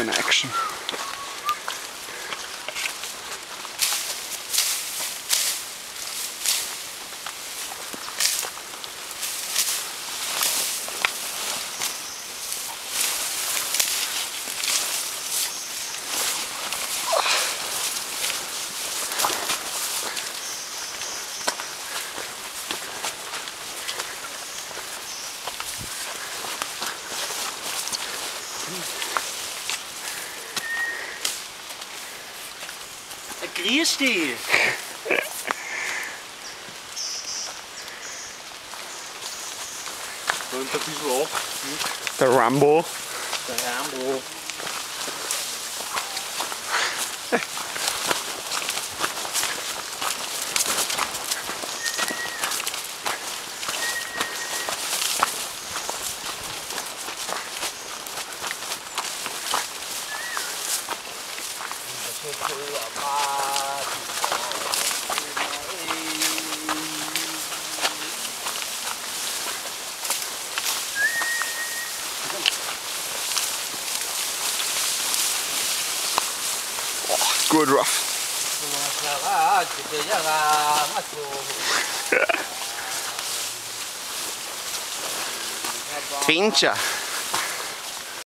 in action. Grüß dich! Und ein bisschen ab. Der Rambo. Der Rambo. Good rough. Fincher.